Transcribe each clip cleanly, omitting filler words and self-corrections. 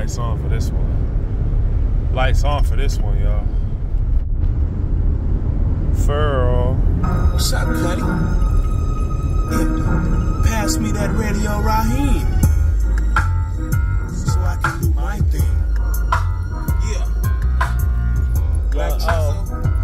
lights on for this one. Lights on for this one, y'all. Furl. What's up, Cuddy? Yeah. Pass me that radio, Raheem, so I can do my thing. Yeah. Black Chizo.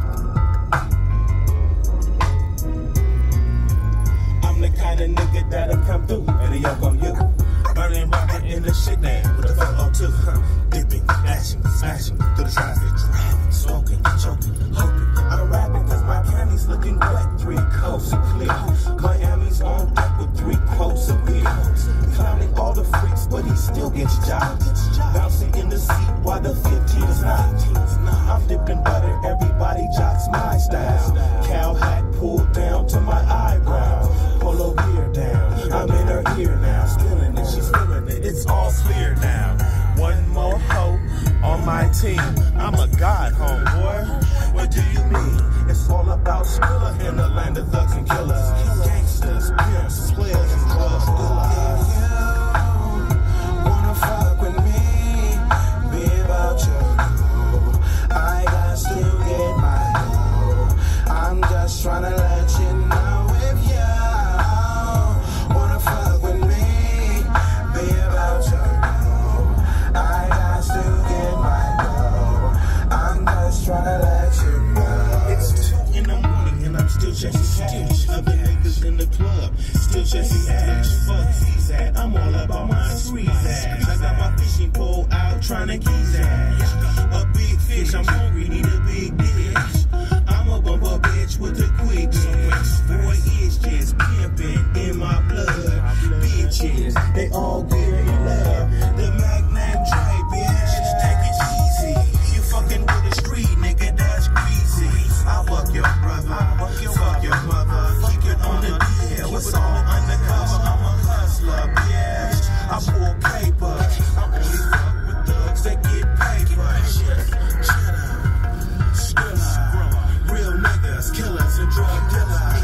I'm the kind of nigga that'll come through and yoke on you. Burning rocket in the shit now with the 402. Dipping, dashing, smashing through the traffic. Driving, smoking, choking, hoping. I'm rapping cause my candy's looking wet. 3 coats of clear. Miami's on deck with 3 quotes of beer. Clowning all the freaks, but he still gets jobs. Bouncing in the seat while the 15 is not. I'm dipping butter, everybody jocks my style. Cow hat pulled down to my eyebrow. Polo gear down, I'm in her ear now. Stealing it, she's feeling it, it's all clear now. One more hoe on my team. I'm a god, homeboy. What do you mean? It's all about Skrilla in the land of thugs and killers. Gangsters, pimps, players, and drug dealers. Wanna fuck with me? Be about you. I got to get my dough. I'm just trying to let you know if you wanna fuck with me. Be about you. I got to get my dough. I'm just trying to let you know. It's 2 in the morning and I'm still chasing cash. Other niggas in the club, still chasing ash. Fuck Z-Zat, I'm all about my street ass. I got my fishing pole out trying to keys ass. A big fish, I'm hungry, need a big dish. I'm a bumper bitch with a quick switch. Boy, it's just pimping in my blood. Bitches, they all give me love. The Magnum Dre, bitch, take it easy. You fucking with a street nigga, that's greasy. I fuck your brother, fuck your mother. Keep it on the DL, it's all undercover. I'm a hustler, bitch. I pull paper. I only fuck with thugs that get paper. Real niggas, killers and drug dealers.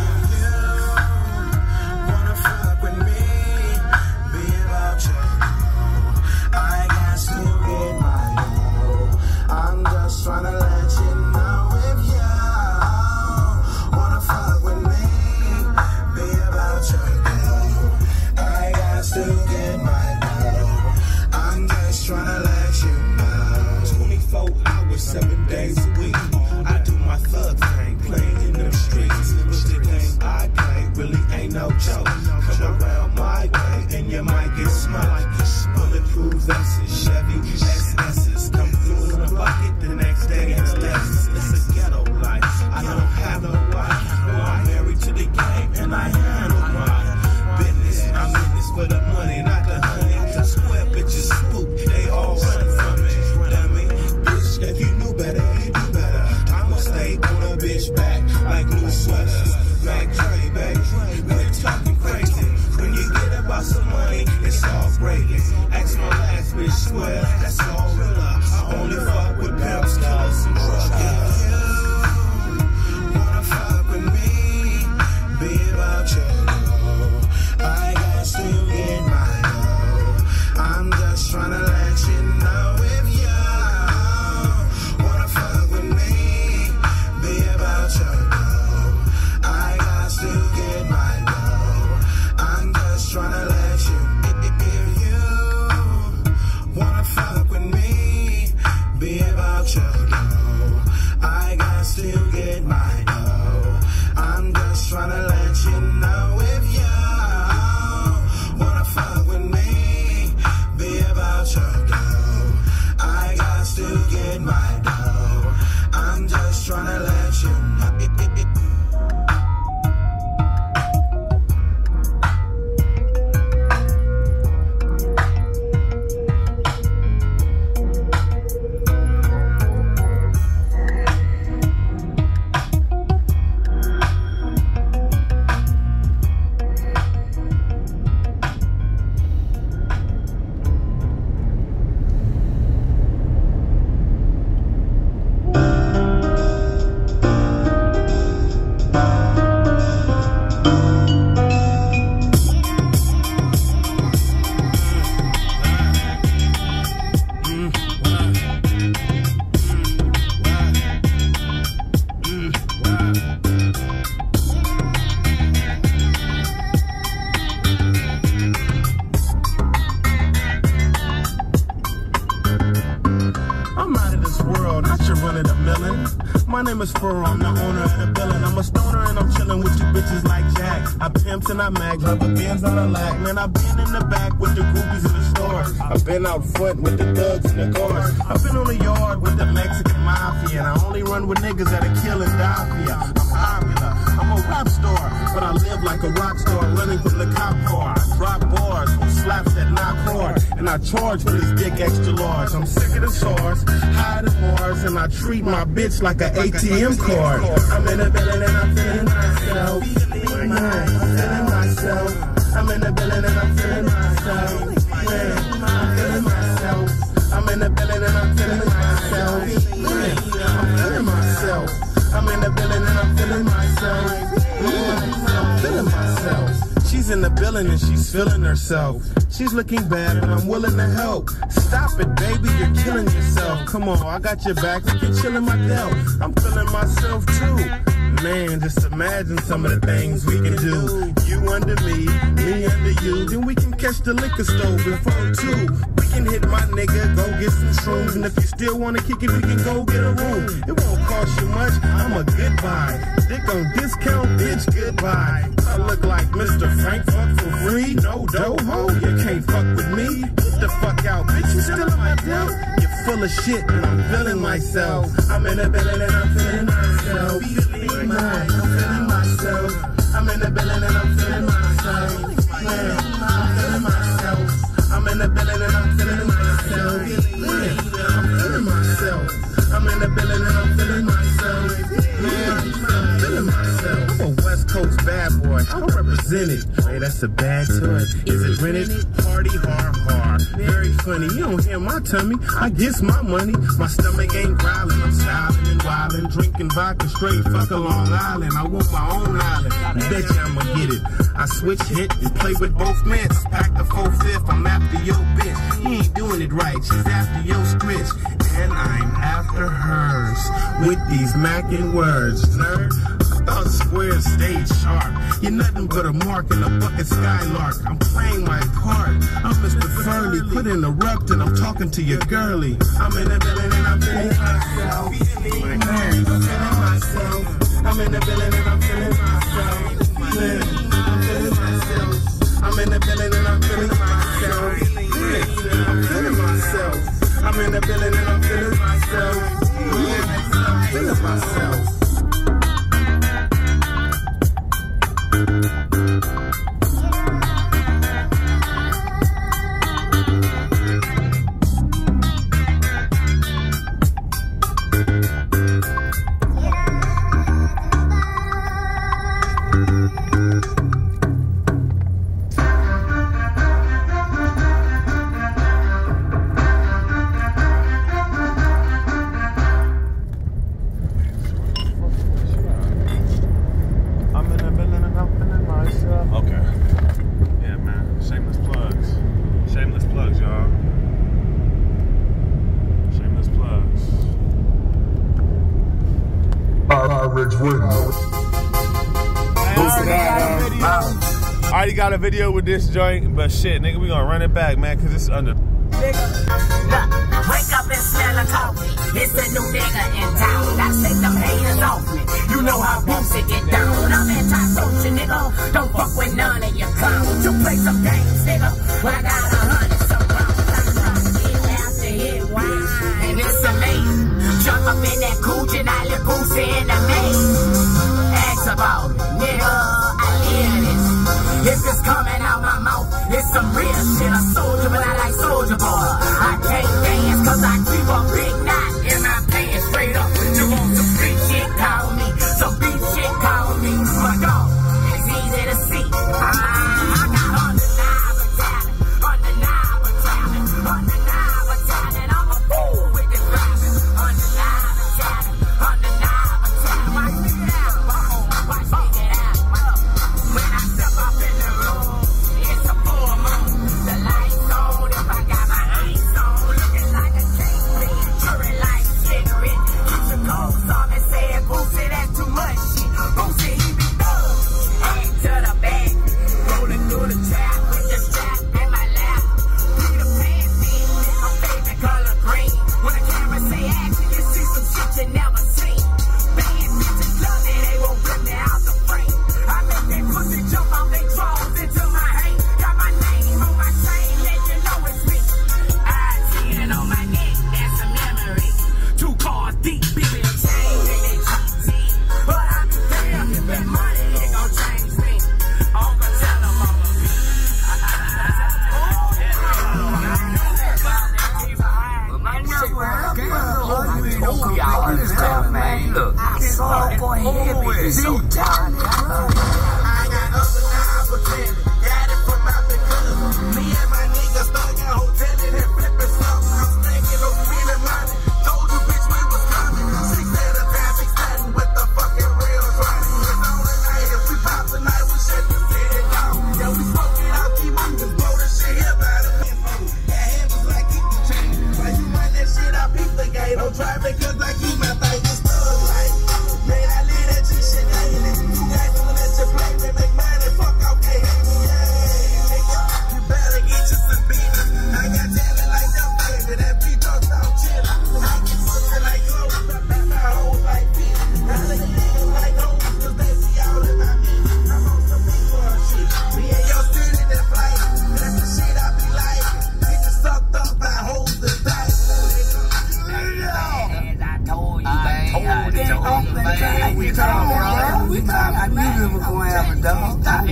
Wanna fuck with me? Be about you. I got to get my dough. I'm just trying to let you know if you wanna fuck with me. Be about you. I got to get my dough. I'm just trying to let you know. 24 hours, 7 days a week. I do my thug thing, playing in them streets. But the game I play really ain't no joke. Come around my way and you might get smoked. Bulletproof vests, Chevy XS's. Come through in a bucket, the next day it's less. It's a ghetto life, I don't have no wife. I'm married to the game and I handle my business. I'm in this for the money, not the honey. The square bitches spook, they all run from me. Dummy, bitch, if you knew better, you do better. I'ma stay on a bitch back like new sweaters. Mac Dre, baby, quit talking crazy. When you get about some money, it's all gravy. Ask my last bitch square, that's all real. I only fuck with pimps, killers, and drug dealers. Wanna fuck with me? Be about you. name is Furrow, I'm the owner of the building. I'm a stoner and I'm chilling with you bitches like Jack. I pimps and I mag, rubber bands on the lack. Man, I've been in the back with the groupies in the stores. I've been out front with the thugs and the guards. I've been on the yard with the Mexican mafia. And I only run with niggas that are killing die for ya. I'm popular, I'm a rap star, but I live like a rock star running from the cop car. I drop bars from slaps that knock hard, and I charge for this dick extra large. I'm sick of the SARS, high to Mars, and I treat my bitch like an ATM card. I'm in the building and I'm feeling myself. I'm feeling myself. I'm in the building and I'm feeling myself. I'm feeling myself. I'm in the building and I'm feeling myself. I'm feeling myself. I'm in the building and I'm feeling myself. I'm feeling myself. She's in the building and she's feeling herself. She's looking bad and I'm willing to help. Stop it, baby, you're killing yourself. Come on, I got your back, you can chill in my belt. I'm feeling myself too. Man, just imagine some of the things we can do. You under me under you. Then we can catch the liquor stove before 2. We can hit my nigga, go get some shrooms. And if you still wanna kick it, we can go get a room. It won't cost you much, I'm a goodbye. Dick on discount, bitch, goodbye. I look like Mr. Frank, fuck for free. No dough, you can't fuck with me. Get the fuck out, bitch, you still in my deal. You're full of shit and I'm feeling myself. I'm in the building and I'm feeling myself. I'm feeling myself. I'm in the building and I'm feeling myself. Man, I'm feeling myself. I'm in the building and I'm feeling myself. Man, I'm feeling myself. I'm in the building and I'm feeling myself. Man, I'm feeling myself. I'm a West Coast bad boy. I represent it. Hey, that's a bad toy. Is it rented? Party hard. Very funny. You don't hear my tummy. I guess my money. My stomach ain't growling. I'm styling and wilding. Drinking vodka straight. Fuck a Long Island. I want my own island. Bet you I'ma get it. I switch hit and play with both mitts. Pack the 4/5. I'm after your bitch. He ain't doing it right. She's after your stretch. And I'm after hers. With these mackin' words, nerd. I thought Square stayed sharp. You're nothing but a mark in a bucket skylark. I'm playing my part. I'm Mr. Furley. Quit interrupting. I'm talking to your girlie. I'm in the building and I'm feeling myself. I'm feeling myself. I'm in the building and I'm feeling myself. I'm feeling myself. I'm in the building and I'm feeling myself. I'm feeling myself. I'm in the building and I'm feeling myself. I'm feeling myself. I already got a video with this joint, but shit, nigga, we gonna run it back, man, cause it's under. Nigga, look, wake up and smell a coffee. It's a new nigga in town. I take them haters off me. You know how Boosie get down. I'm anti-social, nigga. Don't fuck with none of your clowns. You play some games, nigga. Well, I got 100 some rounds. Hit after hit, wine, and it's amazing. Jump up in that cooch and I let Boosie in the maze. Ask about it, nigga. I hear this. If it's coming out my mouth, it's some real shit. A soldier, but I like Soulja Boy. I can't dance cause I keep a big knot in my pants straight up. You want some free shit, call me. Some beef shit, call me. My dog, it's easy to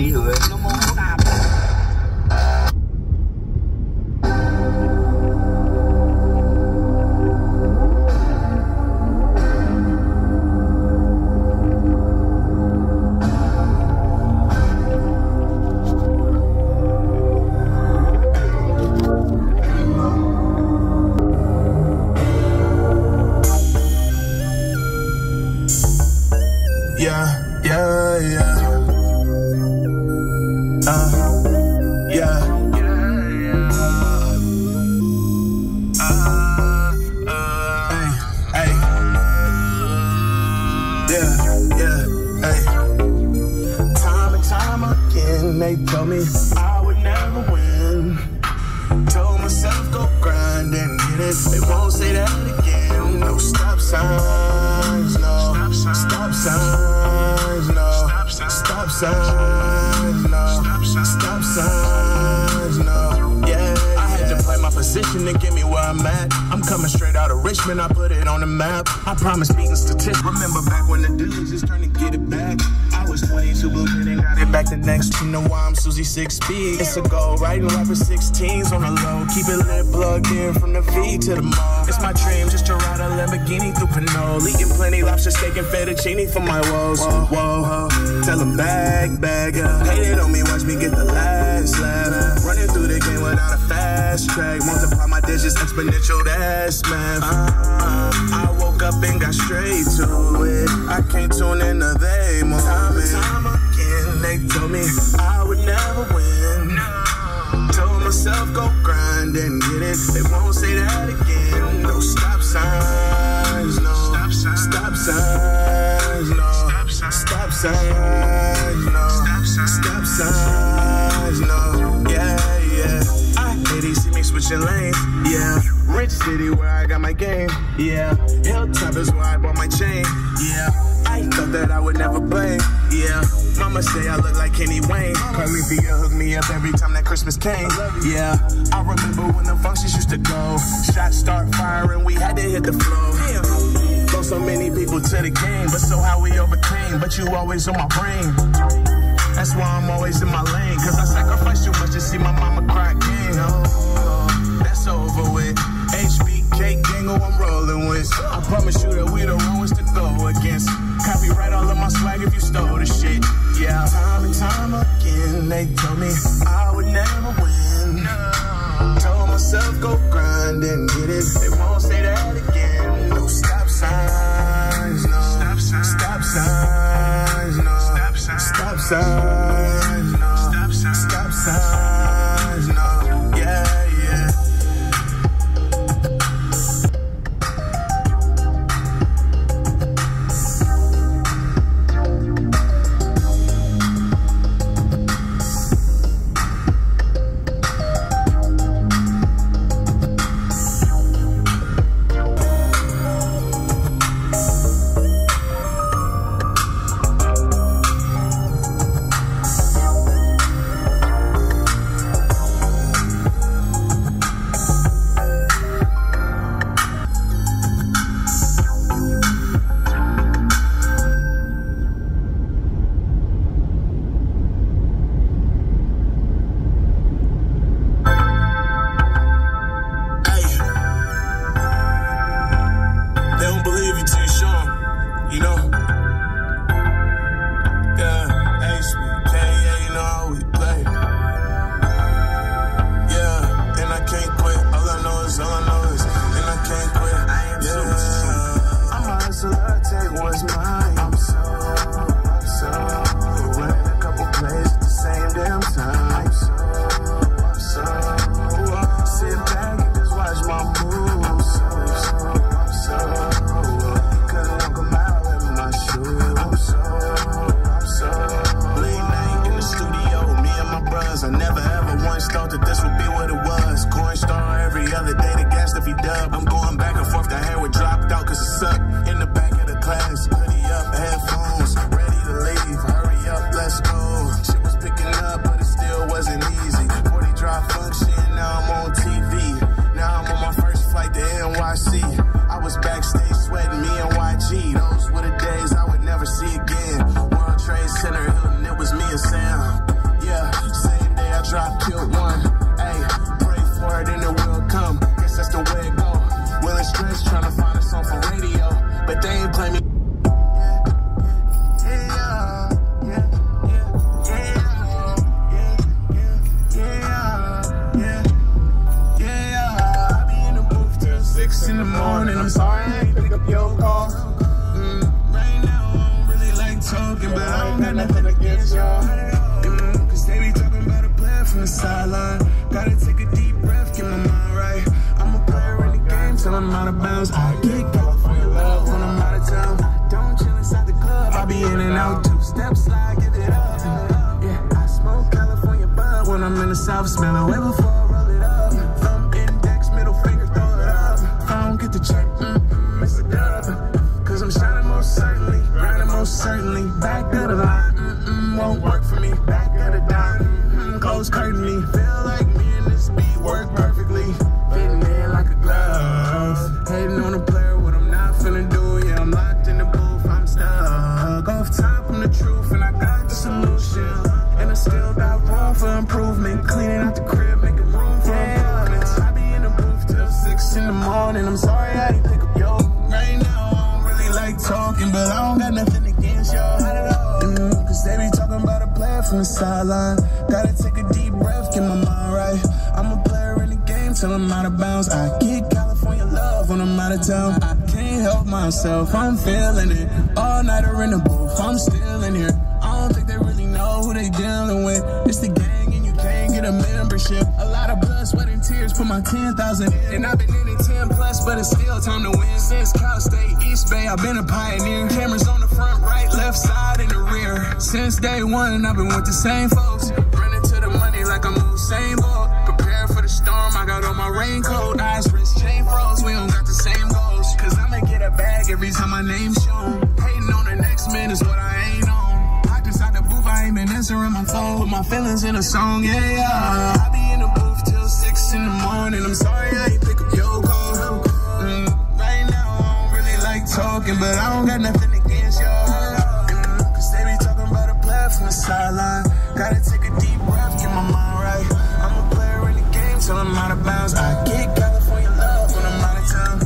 G Hood. No more stop. They told me I would never win. Told myself go grind and get it. They won't say that again. No stop signs, no stop signs, no stop signs, no stop signs, no. Yeah, I had to play my position to get me where I'm at. I'm coming straight out of Richmond, I put it on the map. I promise beating statistics. Remember back when the dudes just trying to get it back. I was 22, blue and got it back the next. You know why I'm Susie 6 speed. It's a goal, writing rapper 16s on the low. Keep it lit, plugged in from the V to the mall. It's my dream just to ride a Lamborghini through Pinole. Eating plenty lobster steak and fettuccine for my woes. Whoa, tell them bag, hated on me, watch me get the last laugh. Running through the game without a fast track. Multiply my digits, exponential, that's math. I woke up and got straight to it. I can't tune into they more. Time again, they told me I would never win. Told myself go grind and get it. They won't say that again. No stop signs, no stop signs, no stop signs, no stop signs, no. Yeah. I hate they see me switching lanes. Yeah, rich city where I got my game. Yeah, Hilltop is where I bought my chain. Yeah, I thought that I would never play. Yeah, mama say I look like Kenny Wayne. Carly Via hooked me up every time that Christmas came. Yeah, I remember when the functions used to go. Shots start firing, we had to hit the flow. Lost so many people to the game, but so how we overcame. But you always on my brain. That's why I'm always in my lane. Cause I sacrificed too much to see my mama cry again. Oh, that's over with. HBK gang who I'm rolling with. I promise you that we the wrong ones to go against. Copyright all of my swag if you stole the shit. Yeah, time and time again they told me I would never win. Told myself go grind and get it. They won't say that again. No stop signs, no stop signs, no stop signs, no stop signs, no. Yeah. I never ever once thought that this would be what it was. Cornstar every other day, the gas if he dub. I'm going back and forth, the hair would dropped out cause it sucked. In the back of the class, hoodie up, headphones, ready to leave. Hurry up, let's go. Shit was picking up, but it still wasn't easy. 40 drop function, now I'm on TV. Now I'm on my first flight to NYC. I was backstage sweating, me and YG. Those were the days I would never see again. World Trade Center, Hilton, it was me and Sam. drop, killed one. Hey, pray for it and it will come. Guess that's the way it go. Will it stretch trying to find a song for radio, but they ain't play me. In the morning, I'm sorry I ain't pick up your call. Right now, I don't really like talking, but I don't got nothing against y'all. Cause they be talking about a player from the sideline. Gotta take a deep breath, get my mind right. I'm a player in the game till I'm out of bounds. I get California love when I'm out of town. I don't chill inside the club, I be in and out. 2-step slide, give it up. Yeah, I smoke California bud when I'm in the south, smelling way before I roll it up. Thumb, index, middle finger, throw it up. I don't get the check, it's a dub. Cause I'm shining most certainly, grinding most certainly. Back of the line, won't work for me. Back of the dime, close curtain me. Feel like me and this beat work perfectly. Fitting in like a glove. Hating on a player, what I'm not finna do. Yeah, I'm locked in the booth, I'm stuck. Off top, I'm the truth, and I got the solution. And I still got room for improvement. Cleaning out the crib, making room for improvements. I be in the booth till 6 in the morning. I'm sorry I didn't pick up yo. Right now, I don't really like talking, but I don't got nothing against y'all. Cause they be talking about a player from the sideline. Gotta take a deep breath, get my mind right. I'm a player in the game till I'm out of bounds. I get California love when I'm out of town. I can't help myself, I'm feeling it. All nighter in the booth, I'm still in here. I don't think they really know who they dealing with. It's the gang and you can't get a membership. A lot of blood, sweat, and tears put my 10,000 in. And I've been in it 10 plus, but it's still time to win. Since Cal State, East Bay, I've been a pioneer. Cameras on the front, right, left side, and the rear. Since day one, I've been with the same folks. Running to the money like I'm Usain Bolt. Prepare for the storm, I got on my raincoat. Eyes, wrist, chain froze, we don't got the same goals. Cause I'ma get a bag every time my name's shown. Hating on the next man is what I ain't on. Inside the booth, I ain't been answering my phone. Put my feelings in a song, yeah. I be in the booth till 6 in the morning. I'm sorry I ain't pick up your call. Right now, I don't really like talking, but I don't got nothing against y'all. Cause they be talking about a player from the sideline. Gotta take a deep breath, get my mind right. I'm a player in the game till I'm out of bounds. I get California love when I'm out of town.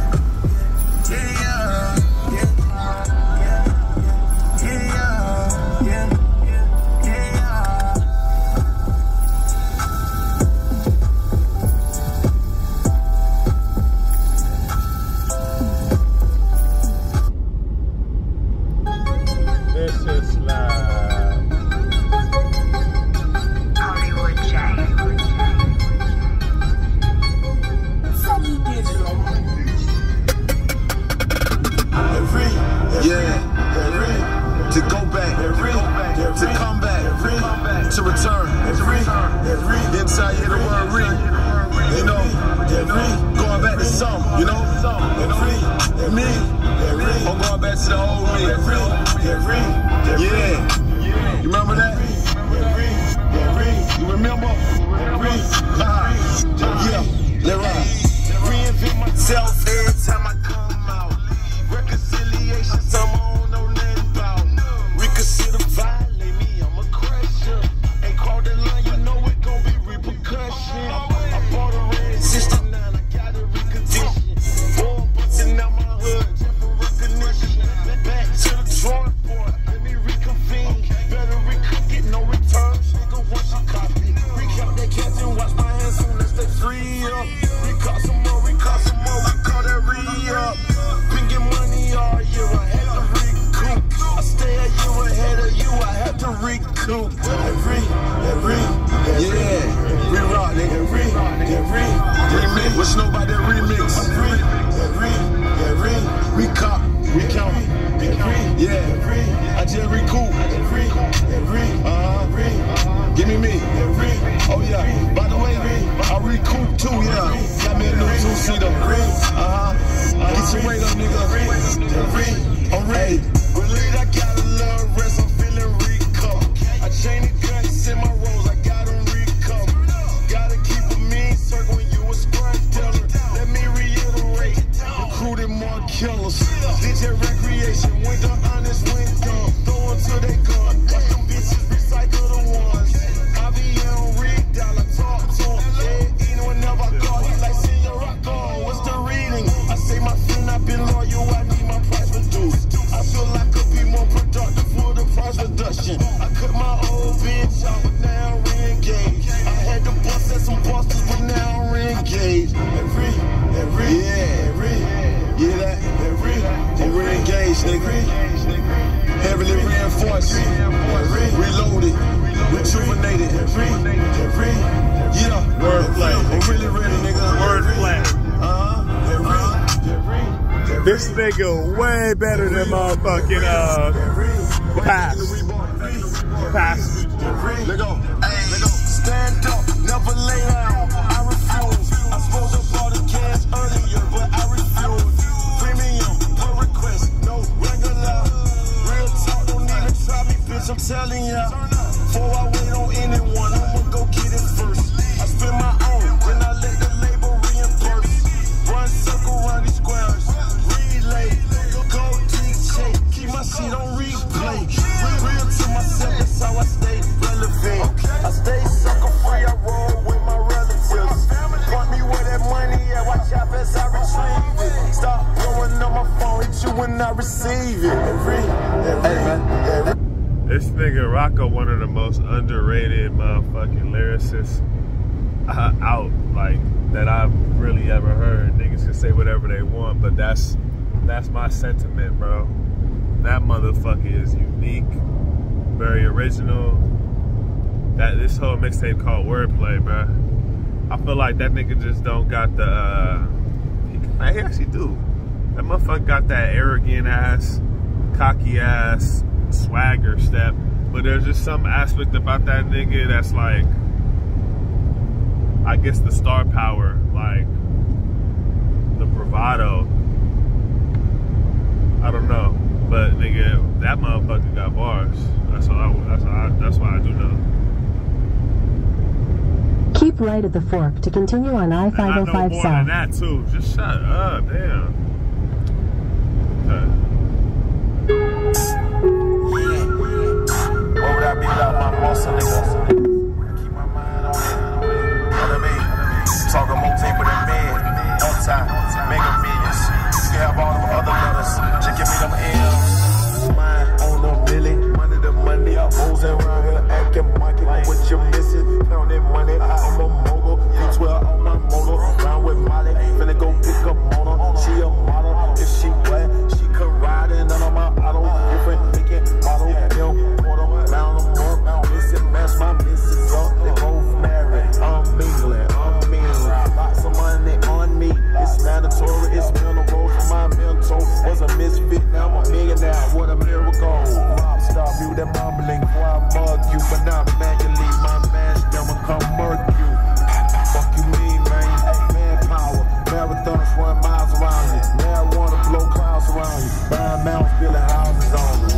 To return, inside you hear the word re, you know, going back to some, you know, me, I'm going back to the old me, yeah, you remember that? You remember? Yeah, let ride. Reinvent myself every time I come out. Reconciliation, something I don't know nothing about. Reconsider violate me, I'm a crusher. Ain't called the line, you know it gon' be repercussion. I bought a red 69, I got a recondition. Boy, bustin' out my hood, just for recognition. Back to the drawing board, let me reconvene. Better recook it, no returns. Nigga, once you copy. Recap that catch and watch my hands soon as they free up. Recall some more, we call that re-up. Been getting money all year, I had to recoup. I stay a year ahead of you, I had to recoup. Yeah, re-rock, nigga, remix. What's know about that remix? Recount, yeah, I just recoup. Give me. Oh yeah, by the way, I recoup too, yeah. Got me a new 2-seater. Get your weight up, nigga. I'm ready. Relieved, I got a little rest, I'm feeling recovered. I chain the guns in my rolls, I got them recovered. Gotta keep a mean circle when you a scrap dealer. Let me reiterate, recruited more killers. DJ recreation, went the honest, went dumb. Throw them to they gun, watch them bitches recycle the ones. I be on real. bitch out, but now I'm re-engaged. I had to bust at some busters, but now I'm re-engaged. I'm re-engaged, nigga. Heavily reinforced, reloaded, rejuvenated. Yeah, Wordplay. I'm really ready, nigga. Wordplay. This nigga way better than motherfucking Past. Let go. Stand up, never lay down. I refuse. I supposed to bought the gas earlier, but I refuse. Premium, per request, no regular. Real talk, don't even try me, bitch. I'm telling ya. Before I wait on anyone, I'ma go get it first. I spend my own, then I let the label reimburse. Run circle around these squares. Relay, go DJ, keep my shit on replay. Real to myself, that's how I stay relevant. I stay sucker free, I roll with my relatives. Point me where that money at, watch out as I retrieve it. Stop blowing up my phone, hit you when I receive it. This nigga Rocco, one of the most underrated motherfucking lyricists out, like, that I've really ever heard. Niggas can say whatever they want, but that's my sentiment, bro. That motherfucker is unique, very original. This whole mixtape called Wordplay, bro. I feel like that nigga just don't got the, he actually do. That motherfucker got that arrogant ass, cocky ass, swagger step. But there's just some aspect about that nigga that's like, I guess the star power, like the bravado. I don't know. But nigga, that motherfucker got bars. That's why I do know. Keep right at the fork to continue on I-505 I know more South. than that too. Just shut up, damn. Okay. What would I be without my muscle, nigga? Keep my mind on it. You know what I mean? Talking more paper than men. On time, mega millions. You can have all them other letters. Just give me them M's. Mine on the milli, money to money. Hoes around here acting monkey. What you missing? Counting money. I'm a mogul. V12 on my motor. Round with Molly. Finna go pick up Mona. She a model. If she wet, she could ride in none of my auto. Different picking model. Round them up, missing match my missus up. They both married. I'm mingling, I'm mean. Lots of money on me. It's mandatory, it's mental road for my mental. Was a misfit, now I'm a millionaire. What a miracle. Mob stop you, that mumbling before I mug you, but not manually. My mash never come murk you. Fuck you mean, man. Manpower, marathons run miles around you. Marijuana blow clouds around you. Buying mountains, building houses on you.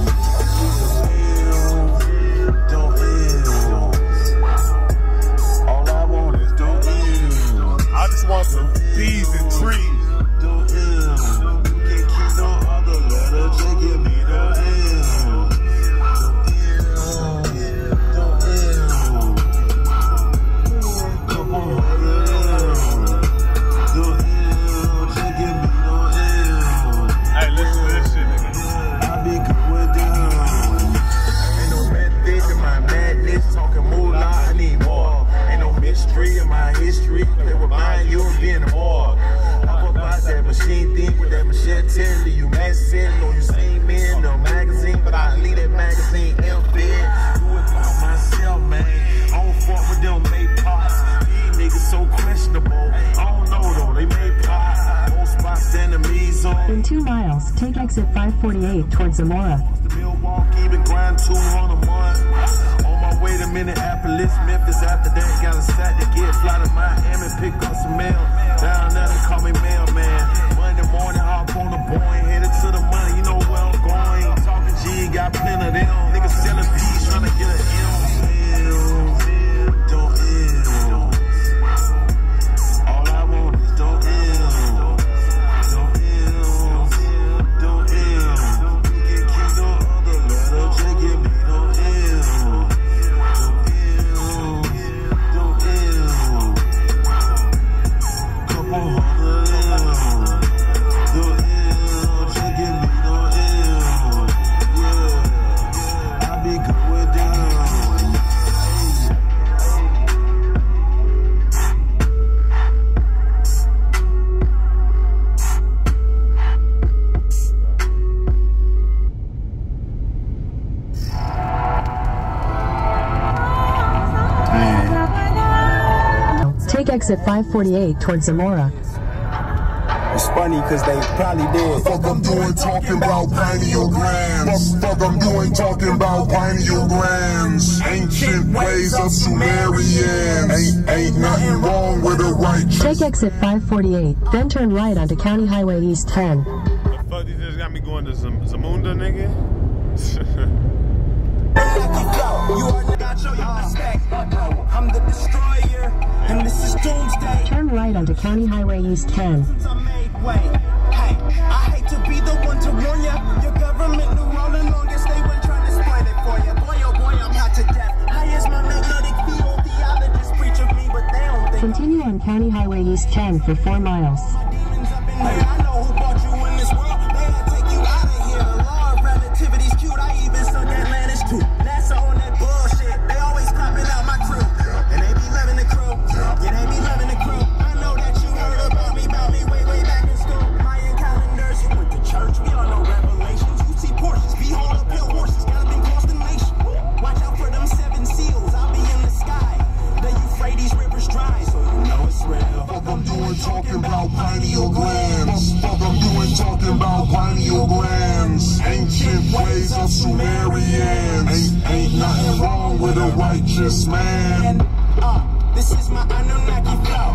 I just want some bees and trees. Hey, listen to this shit, nigga. I be good with them. Ain't no method in my madness. Talking moolah, I need more. Ain't no mystery in my history. They remind you of being hard. I'm about that machine thing with that machete. Leave you messing. Know you seen me in the magazine, but I leave that magazine empty. Do it by myself, man. I don't fuck with them made pots. These niggas so questionable. I don't know though, they made pots. Most spots enemies on. In 2 miles, take exit 548 towards Zamora. Milwaukee, been grind 200 a month. On my way to Minneapolis, Memphis. After that, got a sack to get. Fly to Miami, pick up some mail. Down there, they call me mailman. Monday morning, hop on the Boeing, headed to the money. You know where I'm going. Talking G, got plenty of them. Niggas selling peas, trying to get an M. Don't ill. All I want is don't ill. I be good with them. Take exit 548 towards Zamora. It's funny because they probably did. Fuck I'm doing talking about pineal glands. Fuck I'm doing talking about pineal glands. Ancient ways of Sumerians. Ain't nothing wrong with a righteous. Take exit 548, then turn right onto County Highway East 10. The fuck, these just got me going to Zamunda, nigga? You are not show your respect. I'm the destroyer, and this is doomsday. Turn right onto County Highway East 10. Hey, I hate to be the one to warn ya. Your government knew all along that they were trying to spoil it for ya. Boy, oh boy, I'm hot to death. High as my magnetic field, theologists preach of me, but they don't think. Continue on County Highway East 10 for 4 miles. Demons up in here, I know who brought you in this world. They had to take you out of here. The law of relativity's cute. I even stuck Atlantis too. NASA on that bullshit. They always clapping out my crew, and they be loving the crew. Yeah, they be loving the crew. I know that you heard about me way back in school. Mayan calendars, you went to church. We all know Revelations. You see Porsches, behold the pale horses. Gotta be across the nation. Watch out for them 7 seals. I'll be in the sky. The Euphrates River's dry, so you know it's real. Fuck I'm doing talking about pineal glands. Fuck I'm doing talking about pineal glands. Ancient ways of Sumerians. Ain't nothing wrong with a righteous man. This is my Anunnaki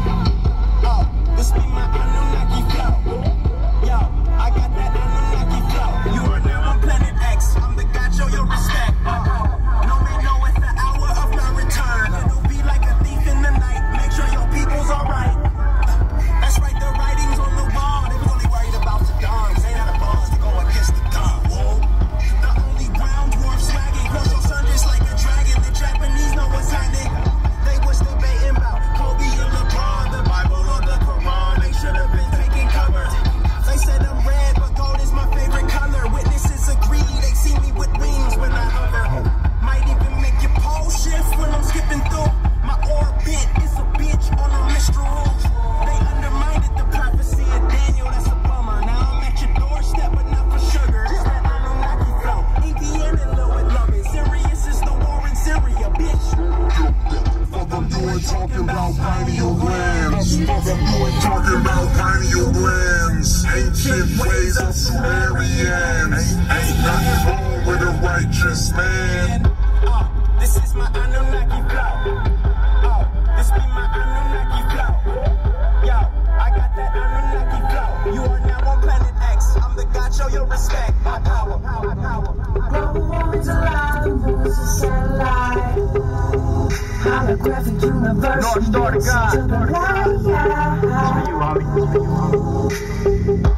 flow. This be my Anunnaki flow. Yo, I got that Anunnaki flow. You are now on planet X. I'm the God, show your respect. No man knoweth the hour of my return. It'll be like a thief in the night. Make sure your people's alright. That's right, the writing's on the wall. They was only worried about the dogs. Ain't had a buzz to go against the guns. The only brown dwarf swagging. Cross your son just like a dragon. The Japanese know what's happening. They was debating about Kobe and LeBron, the Bible or the Quran. They should have been taking cover. They said I'm red, but gold is my favorite color. Witnesses agree, they see me with wings when I hover. Might even make your pole shift when I'm skipping through. My orbit is a bitch on a mystery. They undermined the prophecy of Daniel, that's a bummer. Now I'm at your doorstep, but not for sugar. It's that Anunnaki flow. Indiana and Lil with love it. Sirius is the war in Syria, bitch. Fuck I'm doing talking about pineal glands. Fuck I'm doing talking about pineal glands. Ancient ways of Sumerians. Ain't nothing wrong with a righteous man. This is my Anunnaki flow. This be my Anunnaki flow. Yo, I got that Anunnaki flow. You are now on planet X. I'm the God, show your respect. My power. Global warming's alive, the moon is a satellite. Holographic universe. North Star to God. To the light, yeah. This for you, homie.